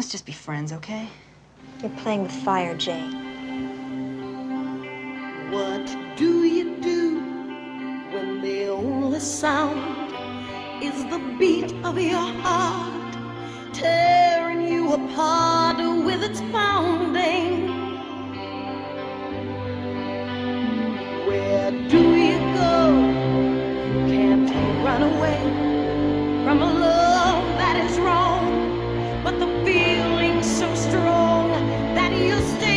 just be friends, okay? You're playing with fire, Jay. What do you do when the only sound is the beat of your heart, tearing you apart with its pounding? Where do you go? You can't run away from a love that is wrong, but the feeling's so strong that you stay.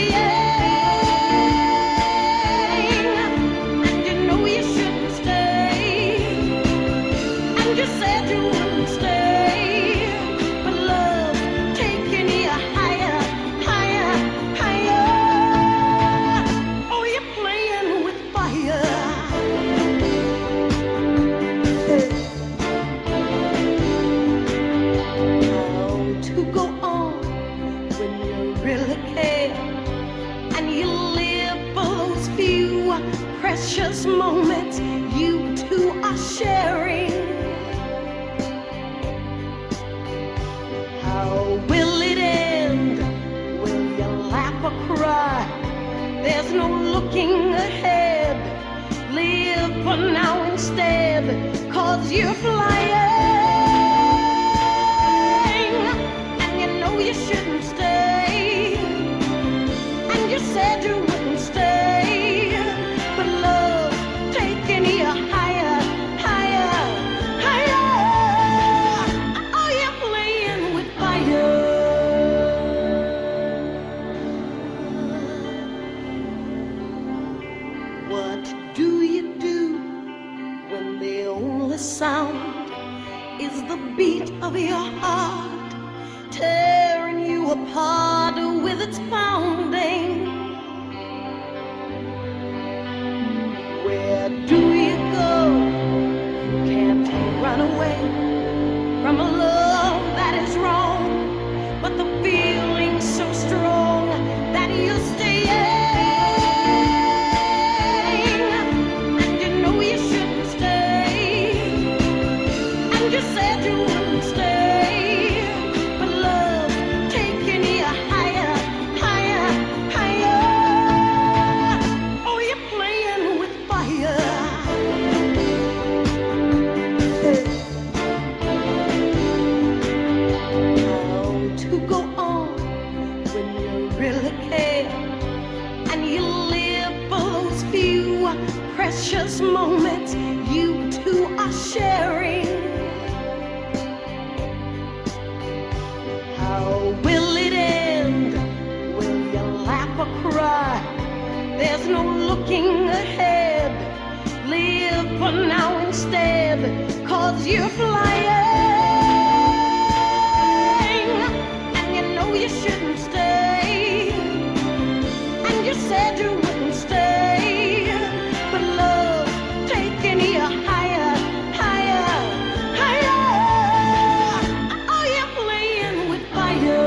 You said you wouldn't stay, but love taking you higher, higher, higher. Oh, you're playing with fire. How to go on when you really care, and you live for those few precious moments you two are sharing. How will it end? Will you laugh or cry? There's no looking ahead. Live for now instead, 'cause you're flying. And you know you shouldn't stay. And you said you wouldn't stay. But love taking you higher, higher, higher. Oh, you're playing with fire. What do you do when the only sound is the beat of your heart, tearing you apart with its pounding? Where do you go? You can't run away from a love that is wrong, but the feeling's so strong that you stay. And you know you shouldn't stay. And you said you wouldn't stay. But love taking you higher, higher, higher. Oh, you're playing with fire. How to go on when you really care, and you live for those few precious moments you two are sharing. How will it end? Will you laugh or cry? There's no looking ahead. Live for now instead, 'cause you're flying. And you know you shouldn't stay. And you said you wouldn't stay. But love taking you higher, higher, higher. Oh, you're playing with fire.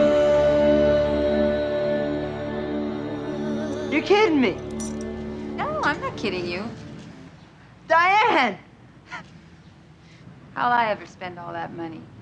You're kidding me. No, I'm not kidding you. Diane! How'll I ever spend all that money?